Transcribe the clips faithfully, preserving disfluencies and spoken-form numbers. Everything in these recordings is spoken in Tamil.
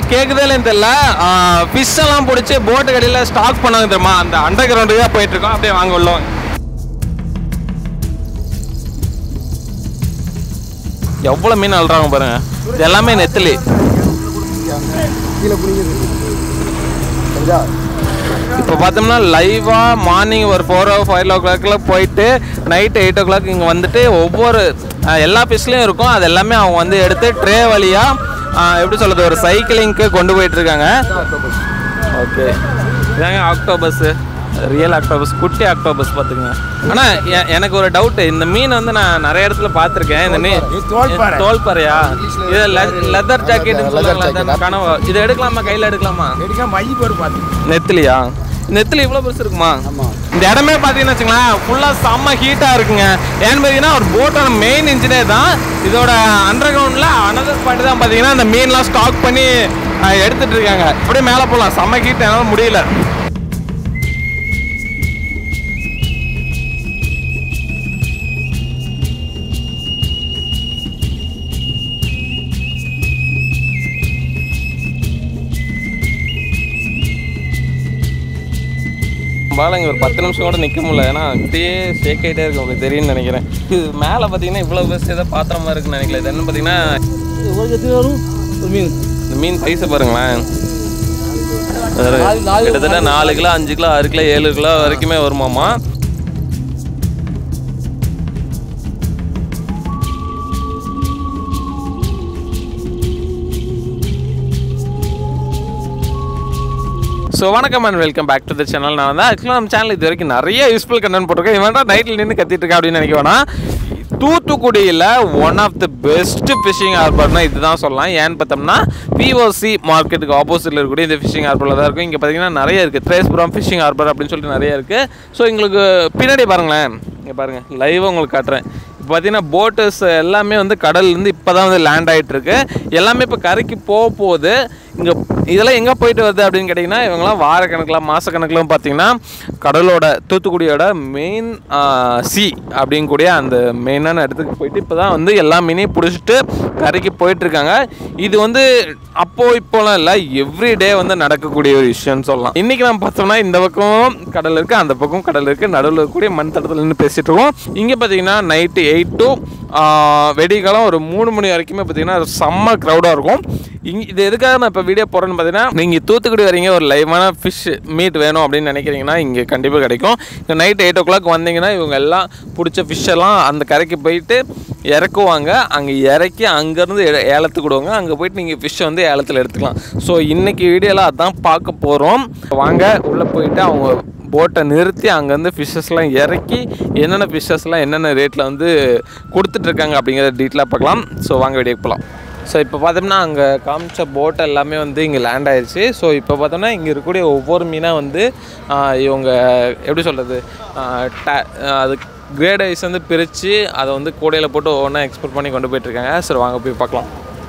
கேக்குதே இல்லைன்னு தெரியல. ஃபிஷ் எல்லாம் பிடிச்சி போட்டு கடையில் ஸ்டாக் பண்ணாங்க தெரியுமா, அந்த அண்டர் கிரவுண்டுக்கு தான் போயிட்டு இருக்கோம். அப்படியே வாங்க உள்ளோம். எவ்வளோ மீன் அழுறாங்க பாருங்க. இது எல்லாமே நெத்திலி. இப்போ பார்த்தோம்னா லைவாக மார்னிங் ஒரு ஃபோர் ஓ ஃபைவ் ஓ கிளாக்ல போயிட்டு நைட்டு எயிட் ஓ கிளாக் இங்கே வந்துட்டு ஒவ்வொரு எல்லா ஃபிஷ்லேயும் இருக்கும். அது எல்லாமே அவங்க வந்து எடுத்து ட்ரே வழியாக எப்படி சொல்கிறது ஒரு சைக்கிளிங்க்கு கொண்டு போயிட்டுருக்காங்க. ஓகே, இதாங்க ஆக்டோபஸ்ஸு, ரியல் ஆக்டோபஸ், குட்டி ஆக்டோபஸ் பார்த்துக்குங்க. ஆனால் எனக்கு ஒரு டவுட்டு, இந்த மீன் வந்து நான் நிறைய இடத்துல பார்த்துருக்கேன். இந்த மீன் தோல்பாறையா? இது லெதர் ஜாக்கெட் கனவா? இதை எடுக்கலாமா, கையில் எடுக்கலாமா? நெத்திலியா? நெத்திலி இவ்வளோ பெருசு இருக்குமா? இந்த இடமே பார்த்தீங்கன்னு வச்சுங்களேன் ஃபுல்லாக செம்ம ஹீட்டாக இருக்குங்க. ஏன்னு பார்த்தீங்கன்னா ஒரு போட்டோட மெயின் இன்ஜினே தான். இதோட அண்டர் கிரவுண்டில் அனதர் பாட்டு தான் பார்த்தீங்கன்னா அந்த மீன்லாம் ஸ்டாக் பண்ணி எடுத்துகிட்டு இருக்காங்க. அப்படியே மேலே போகலாம், செம்ம ஹீட், என்னால் முடியல. பால இங்கே ஒரு பத்து நிமிஷம் கூட நிற்க முடியல. ஏன்னா அப்படியே ஷேக் ஆகிட்டே இருக்கு. உங்களுக்கு தெரியும்னு நினைக்கிறேன். இது மேலே பார்த்தீங்கன்னா இவ்வளோ பெருசு ஏதோ பாத்திரமா இருக்குன்னு நினைக்கல. இது என்ன பார்த்தீங்கன்னா மீன். இந்த மீன் சைஸை பாருங்களேன். கிட்டத்தட்ட நாலு கிலோ அஞ்சு கிலோ ஆறு கிலோ ஏழு கிலோ வரைக்குமே வருமாமா. ஸோ வணக்கம் and welcome back to the channel. நான் வந்து ஆக்சுவலாக நம்ம சேனல் இது வரைக்கும் நிறைய யூஸ்ஃபுல் கண்டென்ட் போட்டிருக்கேன். இவன் நைட்டில் நின்று கத்திட்டு இருக்கா அப்படின்னு நினைக்கவேனா. தூத்துக்குடியில் one of the best fishing ஹார்பர்னால் இதுதான் சொல்லலாம். ஏன்னு பார்த்தோம்னா பிஓசி மார்க்கெட்டுக்கு ஆப்போசிட்டில் இருக்கக்கூடிய இந்த ஃபிஷிங் ஹார்பரில் தான் இருக்கும். இங்கே பார்த்தீங்கன்னா நிறைய இருக்குது. த்ரேஸ்புரம் ஃபிஷிங் ஹார்பர் அப்படின்னு சொல்லிட்டு நிறைய இருக்குது. ஸோ எங்களுக்கு பின்னாடி பாருங்களேன், இங்கே பாருங்கள் லைவாக உங்களுக்கு காட்டுறேன். இப்போ பார்த்தீங்கன்னா போட்டஸ் எல்லாமே வந்து கடல்லேருந்து இப்போ தான் வந்து லேண்ட் ஆகிட்டுருக்கு. எல்லாமே இப்போ கரைக்கு போக போகுது. இங்கே இதெல்லாம் எங்கே போயிட்டு வருது அப்படின்னு கேட்டிங்கன்னா இவங்களாம் வாரக்கணக்கில் மாதக்கணக்கிலும் பார்த்தீங்கன்னா கடலோட தூத்துக்குடியோட மெயின் சி அப்படிங்கக்கூடிய அந்த மெயினான இடத்துக்கு போயிட்டு இப்போ தான் வந்து எல்லா மீனையும் பிடிச்சிட்டு கரைக்கு போயிட்டுருக்காங்க. இது வந்து அப்போது இப்போலாம் இல்லை, எவ்ரிடே வந்து நடக்கக்கூடிய ஒரு விஷயம்னு சொல்லலாம். இன்றைக்கி நம்ம பார்த்தோம்னா இந்த பக்கம் கடல் இருக்குது, அந்த பக்கம் கடல் இருக்குது, நடுவில் இருக்கக்கூடிய மண் தடத்தில் நின்று பேசிகிட்டு இருக்கோம். இங்கே பார்த்தீங்கன்னா நைட்டு எயிட் டு வெடிகாலம் ஒரு மூணு மணி வரைக்குமே பார்த்தீங்கன்னா செம்ம க்ரௌடாக இருக்கும். இங்கே இது எதுக்காக நான் இப்போ வீடியோ போடுறேன்னு பார்த்தீங்கன்னா நீங்கள் தூத்துக்குடி வரீங்க, ஒரு லைவான ஃபிஷ் மீட் வேணும் அப்படின்னு நினைக்கிறீங்கன்னா இங்கே கண்டிப்பாக கிடைக்கும். இப்போ நைட் எயிட் ஓ கிளாக் வந்தீங்கன்னா இவங்க எல்லாம் பிடிச்ச ஃபிஷ்ஷெல்லாம் அந்த கரைக்கு போயிட்டு இறக்குவாங்க. அங்கே இறக்கி அங்கேருந்து ஏலத்துக்கு விடுவாங்க. அங்கே போயிட்டு நீங்கள் ஃபிஷ்ஷை வந்து ஏலத்தில் எடுத்துக்கலாம். ஸோ இன்றைக்கி வீடியோவில் அதான் பார்க்க போகிறோம். வாங்க உள்ளே போயிட்டு அவங்க போட்டை நிறுத்தி அங்கேருந்து ஃபிஷ்ஷஸ்லாம் இறக்கி என்னென்ன ஃபிஷ்ஷஸ்லாம் என்னென்ன ரேட்டில் வந்து கொடுத்துட்ருக்காங்க அப்படிங்கிறத டீட்டெயிலாக பார்க்கலாம். ஸோ வாங்க வீடியோக்கு போகலாம். ஸோ இப்போ பார்த்தோம்னா அங்கே காமிச்ச போட் எல்லாமே வந்து இங்கே லேண்ட் ஆயிடுச்சு. ஸோ இப்போ பார்த்தோம்னா இங்கே இருக்கக்கூடிய ஒவ்வொரு மீனாக வந்து இவங்க எப்படி சொல்கிறது அது கிரேட் வைஸ் வந்து பிரித்து அதை வந்து கூடையில் போட்டு ஒவ்வொன்றா எக்ஸ்போர்ட் பண்ணி கொண்டு போயிட்டுருக்காங்க. சரி வாங்க போய் பார்க்கலாம்.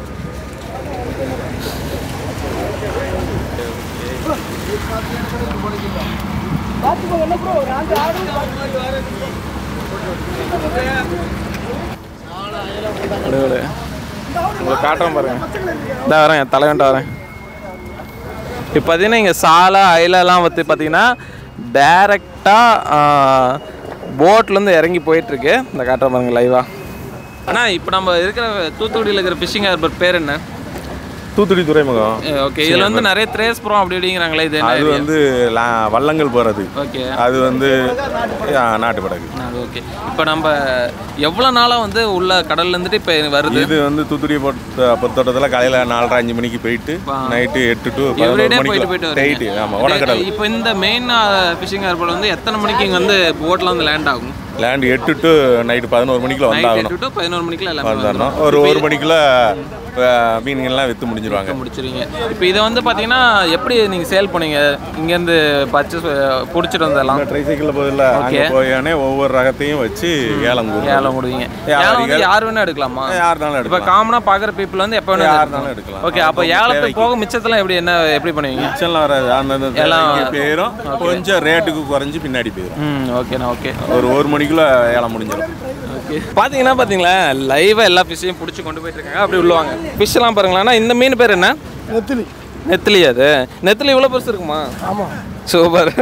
உங்களுக்கு காட்டுறேன் பாருங்க, இதான் வரேன் என் தலைவன்ட்ட வரேன். இப்போ பார்த்தீங்கன்னா இங்கே சாலை அயிலெல்லாம் வந்து பார்த்தீங்கன்னா டைரெக்டாக போட்லேருந்து இறங்கி போயிட்டுருக்கு. இந்த காட்டுறேன் பாருங்க லைவாக. ஆனால் இப்போ நம்ம இருக்கிற தூத்துக்குடியில் இருக்கிற ஃபிஷிங் ஹார்பர் பேர் என்ன? தூத்துக்குடி துறைமுகம். ஓகே, இதில் வந்து நிறைய த்ரேஸ்புரம் அப்படி அப்படிங்கிறாங்களே, இது அது வந்து வள்ளங்கள் போகிறது. ஓகே, அது வந்து நாட்டு படகு. ஓகே, இப்போ நம்ம எவ்வளோ நாளாக வந்து உள்ள கடல்ல இருந்துட்டு இப்போ வருது? இது வந்து தூத்துக்குடி பொறுத்த பொறுத்தோட்டத்தில் காலையில் நாலரை அஞ்சு மணிக்கு போயிட்டு நைட்டு எட்டு டு எவ்ரிடே போயிட்டு போயிட்டு நைட்டு. ஆமாம், ஓடக்கடல். இப்போ இந்த மெயின் ஃபிஷிங் ஹார்பர் வந்து எத்தனை மணிக்கு இங்கே வந்து போட்டில் வந்து லேண்ட் ஆகும்? லேண்ட் எட்டு டு நைட்டு பதினோரு மணிக்குள்ள வந்தாகணும். எட்டு டு பதினோரு மணிக்குள்ள வந்தாகணும். ஒரு ஒரு மணிக்குள்ள மீன்கள்லாம் விற்று முடிஞ்சிருவாங்க. முடிச்சிருவீங்க. இப்போ இதை வந்து பார்த்தீங்கன்னா எப்படி நீங்கள் சேல் பண்ணீங்க? இங்கேருந்து பர்ச்சேஸ் பிடிச்சிட்டு வந்ததெல்லாம் ட்ரை சைக்கிளில் போதில்ல, அங்கே போயானே ஒவ்வொரு ரகத்தையும் வச்சு ஏலம் ஏலம் கொடுவீங்க. யார் வேணா எடுக்கலாமா? யாருனாலும் எடுக்கலாம். இப்போ காமனாக பார்க்குற பீப்புள் வந்து எப்போ வேணா யாருனாலும் எடுக்கலாம். ஓகே, அப்போ ஏலத்துக்கு போக மிச்சத்தெல்லாம் எப்படி என்ன எப்படி பண்ணுவீங்க? மிச்சம்லாம் வராது, அந்த எல்லாம் போயிடும். கொஞ்சம் ரேட்டுக்கு குறைஞ்சி பின்னாடி போயிடும். ம், ஓகேண்ணா. ஓகே, ஒரு ஒரு மணிக்குள்ள ஏலம் முடிஞ்சிடும். ஓகே, பார்த்தீங்கன்னா பார்த்தீங்களா லைவாக எல்லா ஃபிஷ்ஷையும் பிடிச்சி கொண்டு போயிட்டு இருக்காங்க. அப்படி உள்ளவாங்க ஃபிஷ்ஷெல்லாம் பாருங்களேன்னா. இந்த மீன் பேர் என்ன? நெத்திலி. நெத்திலி அது நெத்திலி இவ்வளோ பெருசு இருக்குமா? ஆமாம். சூப்பர்.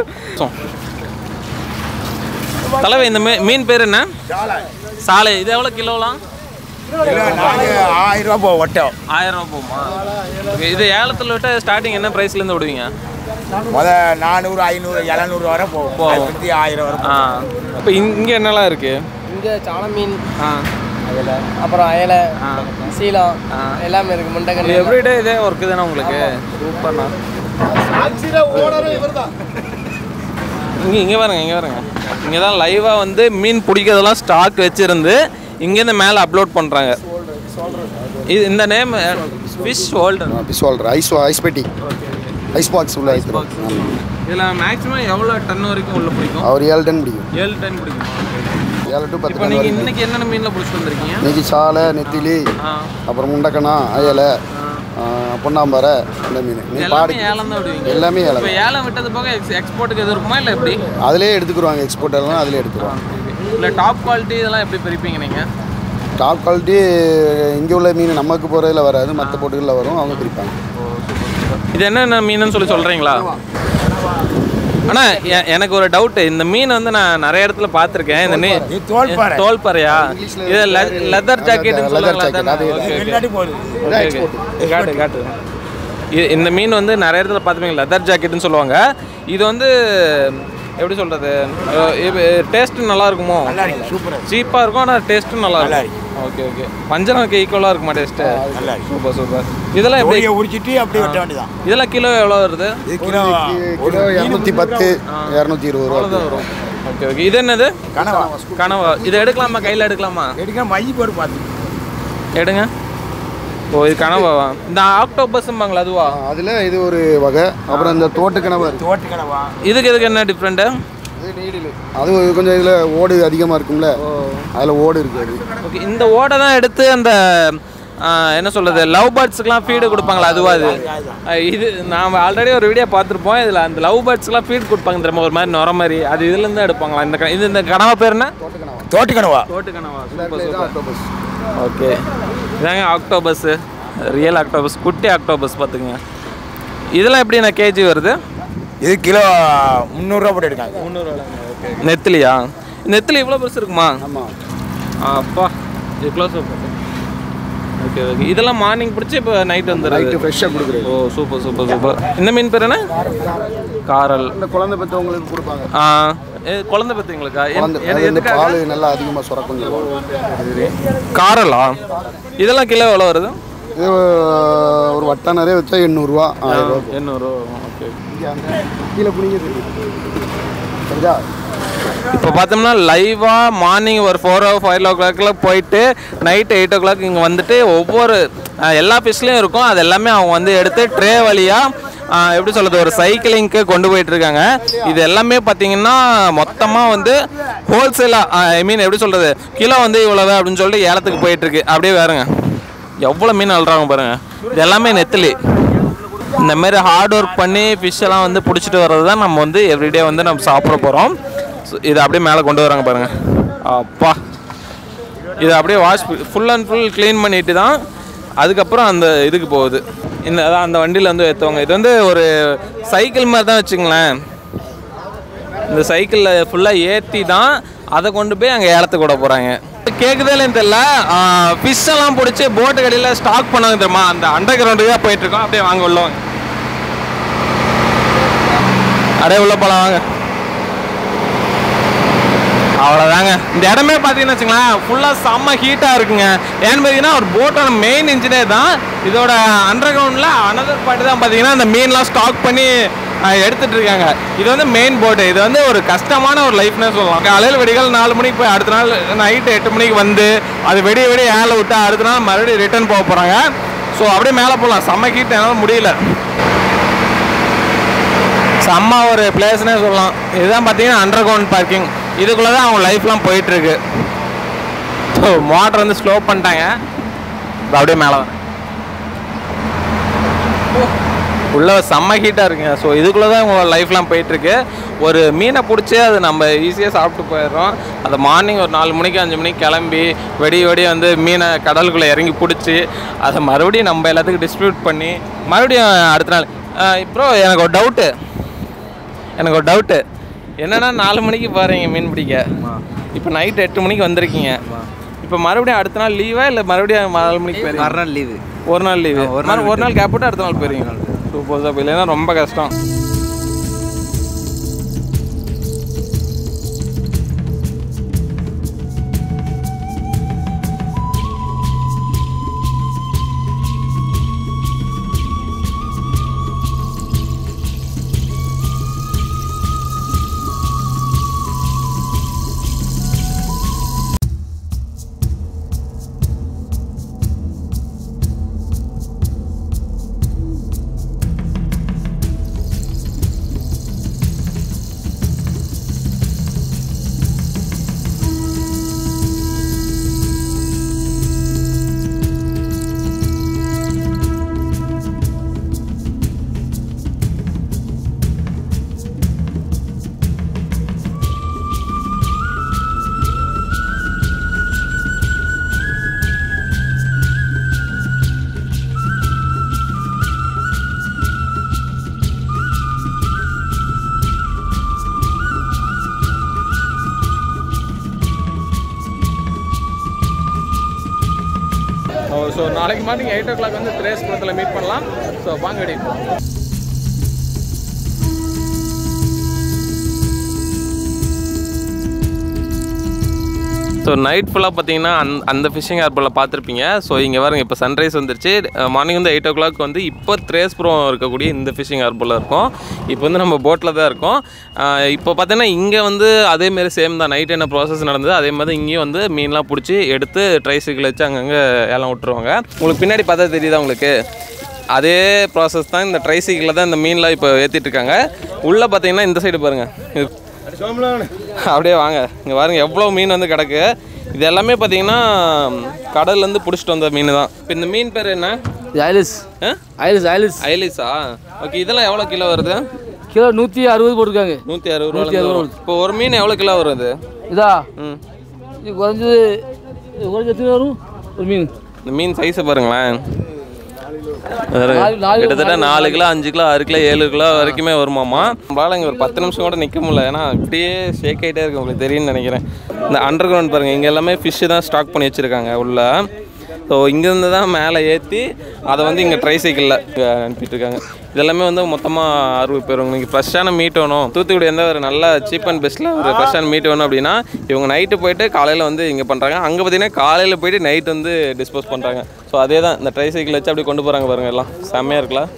தலைவை இந்த மீ மீன் பேர் என்ன? சாலை. இது எவ்வளோ கிலோலாம்? ஆயிரம் ரூபா போகும் ஒட்டம். ஆயிரம் ரூபா போகுமா? இது ஏலத்தில் விட்டால் ஸ்டார்டிங் என்ன ப்ரைஸ்லேருந்து விடுவீங்க? முதல் நானூறு ஐநூறு எழுநூறு வரை போகும். போகும். ஆயிரம் வரை. ஆ இப்போ இங்கே என்னெல்லாம் இருக்குது? இங்கே சால மீன், ஆ அதில் அப்புறம் அயலை, சீலம் எல்லாமே இருக்குது. முண்டை எவ்ரிடே இதே ஒர்க்கு தானே உங்களுக்கு? சூப்பர்ண்ணா. இங்கே இங்கே பாருங்க இங்கே பாருங்க இங்கே தான் லைவாக வந்து மீன் பிடிக்கிறதெல்லாம் ஸ்டாக் வச்சுருந்து இங்கேருந்து மேலே அப்லோட் பண்ணுறாங்க. இது இந்த name fish holder. Fish holder ice ice பெட்டி ஐஸ் பாக்ஸ் உள்ள ஐஸ் பாக்ஸ். இதில் மேக்ஸிமம் எவ்வளோ டன் வரைக்கும் உள்ள பிடிக்கும்? அவர் ஏழு டன் பிடிக்கும். ஏழு டன் பிடிக்கும். ஏழு டு பத்து. இப்போ நீங்கள் இன்னைக்கு என்னென்ன மீனில் பிடிச்சிட்டு வந்திருக்கீங்க? இன்னைக்கு சாலை, நெத்திலி, அப்புறம் முண்டக்கணா, அயலை, பொன்னாம்பாறை, இந்த மீன். எல்லாமே ஏலம் தான் விடுவீங்க? எல்லாமே ஏலம். இப்போ ஏலம் விட்டது போக எக்ஸ்போர்ட்டுக்கு எது இருக்குமா இல்லை எப்படி? அதிலே எடுத்துக்குருவாங்க. எக்ஸ்போர்ட் எல்லாம் அதிலே எடுத்துருவாங்க. இல்லை டாப் குவாலிட்டி இதெல்லாம் எப்படி பிரிப்பீங்க நீங்கள்? டாப் குவாலிட்டி இங்கே உள்ள மீன் நமக்கு போகிறதில் வராது, மற்ற போட்டுகளில் வரும், அவங்க பிரிப்பாங்க. இது என்னென்ன மீனுன்னு சொல்லி சொல்கிறீங்களா? ஆனால் எனக்கு ஒரு டவுட்டு. இந்த மீன் வந்து நான் நிறைய இடத்துல பார்த்துருக்கேன். இந்த மீன் தோல்பாறையா? இது லெதர் ஜாக்கெட்டுன்னு சொல்லுவாங்க. காட்டு காட்டு இந்த மீன் வந்து நிறைய இடத்துல பார்த்துப்பீங்க, லெதர் ஜாக்கெட்டுன்னு சொல்லுவாங்க. இது வந்து எப்படி சொல்கிறது, டேஸ்ட்டு நல்லா இருக்குமோ? சீப்பாக இருக்கும் ஆனால் டேஸ்ட்டும் நல்லா இருக்கும். Okay okay. வஞ்சரம்க்கு ஈக்குவலாக இருக்குமா டேஸ்ட்டு? Super super. இதெல்லாம் எப்படி உரிச்சிட்டு அப்படியே வெட்ட வேண்டியதான். இதெல்லாம் கிலோ எவ்வளோ வருது? கிலோ கிலோ இரநூத்தி பத்து இரநூத்தி இருபது ரூபா தான் வரும். Okay okay. இது என்னது? கனவா. கனவா. இதை எடுக்கலாமா? கையில் எடுக்கலாமா? எடுக்க மை போட்டு பார்த்து எடுங்க. ஓ இது கனவாவா? இந்த ஆக்டோபஸ்ம்பாங்களா அதுவா? அதில் இது ஒரு வகை. அப்புறம் இந்த தோட்டு கனவா. தோட்டு கனவா. இதுக்கு இதுக்கு என்ன டிஃப்ரெண்ட்டு? அது கொஞ்சம் இதில் ஓடு அதிகமாக இருக்கும்ல, அதில் ஓடு இருக்குது. ஓகே. இந்த ஓடை தான் எடுத்து அந்த என்ன சொல்கிறது, லவ் பேர்ட்ஸுக்கெலாம் ஃபீடு கொடுப்பாங்களா அதுவா? அது இது நாம் ஆல்ரெடி ஒரு வீடியோ பார்த்துருப்போம். இதில் அந்த லவ் பேர்ட்ஸ்லாம் ஃபீட் கொடுப்பாங்க தெரியுமா, ஒரு மாதிரி நுர மாதிரி. அது இதுலேருந்து எடுப்பாங்களா? இந்த இது இந்த கனவா பேர் என்ன? தோட்டு கனவா. தோட்டு கனவா. ஆக்டோபஸ். ஓகே. இதாங்க ஆக்டோபஸ்ஸு, ரியல் ஆக்டோபஸ், குட்டி ஆக்டோபஸ் பார்த்துங்க. இதெல்லாம் எப்படி நான் கேஜி வருது? இது கிலோ முந்நூறுரூவா போட்டு எடுக்காங்க. முந்நூறுவா. ஓகே. நெத்திலியா? நெத்திலி இவ்வளோ பெருசு இருக்குமா? ஆமாம். அப்பா இது க்ளோஸ் அப். Okay okay. இதெல்லாம் மார்னிங் பிடிச்சி இப்போ நைட் வந்து நைட்டு ஃப்ரெஷ்ஷாக கொடுக்குறது. ஓ சூப்பர் சூப்பர் சூப்பர். இந்த மீன் பேர் என்ன? காரல். இந்த குழந்தை பெற்றவங்களுக்கு கொடுப்பாங்க. ஆ குழந்தை பெற்றவங்களுக்கா? இந்த பால் நல்லா அதிகமாக சுரக்கும். காரலா? இதெல்லாம் கிலோ எவ்வளோ வருது? இது ஒரு வட்டா நிறைய வச்சா எண்ணூறுரூவா ஆயிரம் ரூபா. எண்ணூறுரூவா. ஓகே. கீழே புனிங்க சரியா? இப்போ பார்த்தோம்னா லைவாக மார்னிங் ஒரு ஃபோர் ஓ ஃபைவ் ஓ கிளாக்ல போயிட்டு நைட்டு எயிட் ஓ கிளாக் இங்கே வந்துட்டு ஒவ்வொரு எல்லா ஃபிஷ்லேயும் இருக்கும். அது எல்லாமே அவங்க வந்து எடுத்து ட்ரே வழியாக எப்படி சொல்கிறது, ஒரு சைக்கிளிங்க்கு கொண்டு போயிட்டுருக்காங்க. இது எல்லாமே பார்த்தீங்கன்னா மொத்தமாக வந்து ஹோல்சேலாக, ஐ மீன் எப்படி சொல்கிறது, கிலோ வந்து இவ்வளவு அப்படின்னு சொல்லிட்டு ஏலத்துக்கு போயிட்டுருக்கு. அப்படியே வேறுங்க எவ்வளோ மீன் அள்ளுறாங்க பாருங்கள். இது எல்லாமே நெத்திலி. இந்தமாரி ஹார்ட் ஒர்க் பண்ணி ஃபிஷ்ஷெல்லாம் வந்து பிடிச்சிட்டு வர்றது தான் நம்ம வந்து எவ்ரிடே வந்து நம்ம சாப்பிட போகிறோம். இதை அப்படியே மேலே கொண்டு வராங்க பாருங்கள். அப்பா இதை அப்படியே wash full and full clean பண்ணிட்டு தான் அதுக்கப்புறம் அந்த இதுக்கு போகுது. இந்த அதான் அந்த வண்டியில் வந்து ஏற்றுவாங்க. இது வந்து ஒரு சைக்கிள் மாதிரி தான் வச்சுங்களேன். இந்த சைக்கிளில் ஃபுல்லாக ஏற்றி தான் அதை கொண்டு போய் அங்கே ஏலத்துக்கு விட போகிறாங்க. கேட்குதே இல்லைன்னு தெரியல. ஃபிஷ்ஷெல்லாம் பிடிச்சி போட்டு கடையில் ஸ்டாக் பண்ணாங்க தெரியுமா, அந்த அண்டர் கிரவுண்டுக்கு தான் போயிட்டுருக்கோம். அப்படியே வாங்க உள்ளவாங்க, அப்படியே உள்ள போகலாம் வாங்க. அவ்வளோதாங்க. இந்த இடமே பார்த்தீங்கன்னு வச்சுங்களேன் ஃபுல்லாக செம்ம ஹீட்டாக இருக்குங்க. ஏன்னு பார்த்தீங்கன்னா ஒரு போட்டோட மெயின் இன்ஜினே தான். இதோட அண்டர் கிரவுண்டில் அனதர் பார்ட்டு தான் பார்த்தீங்கன்னா அந்த மீன்லாம் ஸ்டாக் பண்ணி எடுத்துகிட்டு இருக்காங்க. இது வந்து மெயின் போட்டு. இது வந்து ஒரு கஷ்டமான ஒரு லைஃப்னே சொல்லலாம். காலையில் வெடிகள் நாலு மணிக்கு போய் அடுத்த நாள் நைட்டு எட்டு மணிக்கு வந்து அது வெடிய வெடிய ஏழை விட்டு அடுத்த நாள் மறுபடியும் ரிட்டர்ன் போக போகிறாங்க. ஸோ அப்படியே மேலே போகலாம். செம்ம ஹீட் என்னால் முடியல. செம்ம ஒரு பிளேஸ்னே சொல்லலாம். இதுதான் பார்த்தீங்கன்னா அண்டர் கிரவுண்ட் பார்க்கிங். இதுக்குள்ளே தான் அவங்க லைஃப்லாம் போயிட்டுருக்கு. ஸோ மோட்டர் வந்து ஸ்லோ பண்ணிட்டாங்க. அப்படியே மேலே உள்ள செம்ம ஹீட்டாக இருக்குங்க. ஸோ இதுக்குள்ளே தான் உங்கள் லைஃப்லாம் போயிட்டுருக்கு. ஒரு மீனை பிடிச்சி அது நம்ம ஈஸியாக சாப்பிட்டு போயிடுறோம். அதை மார்னிங் ஒரு நாலு மணிக்கு அஞ்சு மணிக்கு கிளம்பி வெடி வெடி வந்து மீனை கடலுக்குள்ளே இறங்கி பிடிச்சி அதை மறுபடியும் நம்ம எல்லாத்துக்கும் டிஸ்ட்ரிபியூட் பண்ணி மறுபடியும் அடுத்த நாள். இப்போ எனக்கு ஒரு டவுட்டு எனக்கு ஒரு டவுட்டு என்னென்னா நாலு மணிக்கு பாருங்க மீன் பிடிக்க, இப்போ நைட்டு எட்டு மணிக்கு வந்திருக்கீங்க. இப்போ மறுபடியும் அடுத்த நாள் லீவா இல்லை மறுபடியும் நாலு மணிக்கு போயிருங்க? ஒரு நாள் லீவு. ஒரு நாள் லீவு ஒரு நாள் ஒரு நாள் கேப் போட்டு அடுத்த நாள் போயிருவீங்க. Super sir. இல்லைன்னா ரொம்ப கஷ்டம். ஸோ நாளைக்கு மார்னிங் எயிட் ஓ கிளாக் வந்து திரேஸ்புரத்தில் மீட் பண்ணலாம். ஸோ வாங்க ரெடி. ஸோ நைட் ஃபுல்லாக பார்த்தீங்கன்னா அந் அந்த ஃபிஷிங் ஹார்பரில் பார்த்துருப்பீங்க. ஸோ இங்கே பாருங்க இப்போ சன்ரைஸ் வந்துருச்சு. மார்னிங் வந்து எயிட் ஓ கிளாக் வந்து இப்போ திரேஸ்புரம் இருக்கக்கூடிய இந்த ஃபிஷிங் ஹார்பரில் இருக்கும். இப்போ வந்து நம்ம போட்டில் தான் இருக்கோம். இப்போ பார்த்தீங்கன்னா இங்கே வந்து அதேமாரி சேம் தான். நைட் என்ன ப்ராசஸ் நடந்தது அதே மாதிரி இங்கேயும் வந்து மீன்லாம் பிடிச்சி எடுத்து ட்ரைசைக்கிள் வச்சு அங்கங்கே ஏலம் விட்டுருவாங்க. உங்களுக்கு பின்னாடி பார்த்தா தெரியுதா உங்களுக்கு? அதே ப்ராசஸ் தான். இந்த ட்ரைசைக்கிளில் தான் இந்த மீன்லாம் இப்போ ஏற்றிட்டுருக்காங்க. உள்ளே பார்த்தீங்கன்னா இந்த சைடு பாருங்கள், அப்படியே வாங்க இங்கே பாருங்கள் எவ்வளோ மீன் வந்து கிடக்கு. இது எல்லாமே பார்த்தீங்கன்னா கடல்லேருந்து பிடிச்சிட்டு வந்த மீன் தான். இப்போ இந்த மீன் பேர் என்ன? ஐலிஸ். ஐலிஸ் ஐலிஸ் ஐலிஸா? ஓகே. இதெல்லாம் எவ்வளோ கிலோ வருது? கிலோ நூற்றி அறுபது போட்டுருக்காங்க. நூற்றி அறுபது ரூபா. இப்போ ஒரு மீன் எவ்வளோ கிலோ வருது? இதா ம் இது குறைஞ்சது குறைஞ்சது எத்தனை வரும் ஒரு மீன்? இந்த மீன் சைஸை பாருங்களேன். கிட்டத்தட்ட நாலு கிலோ அஞ்சு கிலோ ஆறு கிலோ ஏழு கிலோ வரைக்குமே வருமாமா. நம்மளால இங்கே ஒரு பத்து நிமிஷம் கூட நிற்க முடியல. ஏன்னா இப்படியே ஷேக் ஆகிட்டே இருக்கு. உங்களுக்கு தெரியும்னு நினைக்கிறேன். இந்த அண்டர் கிரவுண்ட் பாருங்கள், இங்கே எல்லாமே ஃபிஷ்ஷு தான் ஸ்டாக் பண்ணி வச்சுருக்காங்க உள்ள. ஸோ இங்கேருந்து தான் மேலே ஏற்றி அதை வந்து இங்கே ட்ரைசைக்கிளில் அனுப்பிட்டுருக்காங்க. இதெல்லாமே வந்து மொத்தமாக அறுபது பேர். உங்களுக்கு ஃப்ரெஷ்ஷான மீட் வேணும், தூத்துக்குடி வந்து ஒரு நல்ல சீப் அண்ட் பெஸ்ட்டில் ஒரு ஃப்ரெஷ்ஷான மீட் வேணும் அப்படின்னா இவங்க நைட்டு போய்ட்டு காலையில் வந்து இங்கே பண்ணுறாங்க. அங்கே பார்த்தீங்கன்னா காலையில் போய்ட்டு நைட் வந்து டிஸ்போஸ் பண்ணுறாங்க. ஸோ அதே தான் இந்த ட்ரைசைக்கிள் வச்சு அப்படி கொண்டு போகிறாங்க பாருங்கள். எல்லாம் செம்மையாக இருக்கலாம்.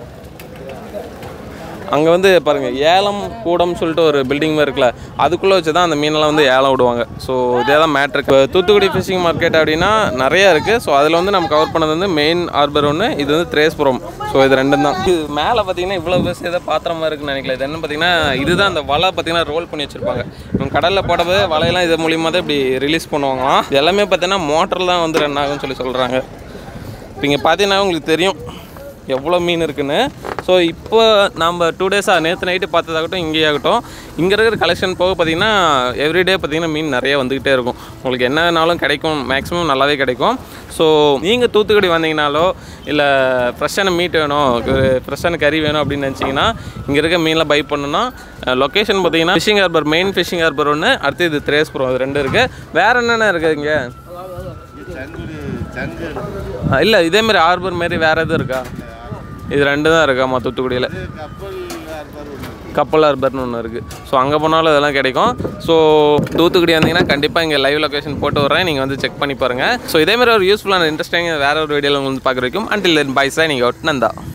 அங்கே வந்து பாருங்கள் ஏலம் கூடம்னு சொல்லிட்டு ஒரு பில்டிங் மாதிரி இருக்குல்ல, அதுக்குள்ளே வச்சு தான் அந்த மீனெல்லாம் வந்து ஏலம் விடுவாங்க. ஸோ இதே தான் மேட்ரு. இப்போ தூத்துக்குடி ஃபிஷிங் மார்க்கெட் அப்படின்னா நிறையா இருக்குது. ஸோ அதில் வந்து நம்ம கவர் பண்ணது வந்து மெயின் ஹார்பர் ஒன்று, இது வந்து திரேஸ்புரம். ஸோ இது ரெண்டும் தான். இது மேலே பார்த்தீங்கன்னா இவ்வளோ பெருசு ஏதோ பாத்திரமா இருக்குன்னு நினைக்கல. இது என்ன பார்த்தீங்கன்னா இதுதான் அந்த வலை பார்த்தீங்கன்னா ரோல் பண்ணி வச்சுருப்பாங்க. இவங்க கடலில் போடவே வலையெல்லாம் இது மூலியமாக தான் இப்படி ரிலீஸ் பண்ணுவாங்களாம். இது எல்லாமே பார்த்தீங்கன்னா மோட்டர் தான் வந்து ரன் ஆகும்னு சொல்லி சொல்கிறாங்க. இப்போ இங்கே பார்த்தீங்கன்னா உங்களுக்கு தெரியும் எவ்வளோ மீன் இருக்குன்னு. ஸோ இப்போ நம்ம டூ டேஸாக நேற்று நைட்டு பார்த்ததாகட்டும் இங்கே ஆகட்டும் இங்கே இருக்கிற கலெக்ஷன் போக பார்த்திங்கன்னா எவ்ரிடே பார்த்திங்கன்னா மீன் நிறைய வந்துக்கிட்டே இருக்கும். உங்களுக்கு என்ன வேணாலும் கிடைக்கும், மேக்ஸிமம் நல்லாவே கிடைக்கும். ஸோ நீங்கள் தூத்துக்குடி வந்தீங்கனாலோ இல்லை ஃப்ரெஷ்ஷான மீட் வேணும், ஃப்ரெஷ்ஷான கறி வேணும் அப்படின்னு நினச்சிங்கன்னா இங்கே இருக்க மீன்லாம் பை பண்ணணும்னா லொக்கேஷன் பார்த்திங்கன்னா fishing harbour, main fishing harbour ஒன்று, அடுத்து இது திரேஸ்புரம், அது ரெண்டு இருக்குது. வேறு என்னென்ன இருக்குது இங்கே? இல்லை இதேமாரி ஹார்பர் மாரி வேறு எதுவும் இருக்கா? இது ரெண்டு தான் இருக்காம்மா தூத்துக்குடியில். கப்பல் ஹார்பர்னு ஒன்று இருக்குது. ஸோ அங்கே போனாலும் இதெல்லாம் கிடைக்கும். ஸோ தூத்துக்குடி வந்தீங்கன்னா கண்டிப்பாக இங்கே லைவ் லொக்கேஷன் போட்டு வரேன், நீங்கள் வந்து செக் பண்ணி பாருங்கள். ஸோ இதேமாதிரி ஒரு யூஸ்ஃபுல்லான இன்ட்ரெஸ்டிங் வேறு ஒரு வீடியோவில் வந்து பார்க்குற வரைக்கும் until then bye signing out Nanda.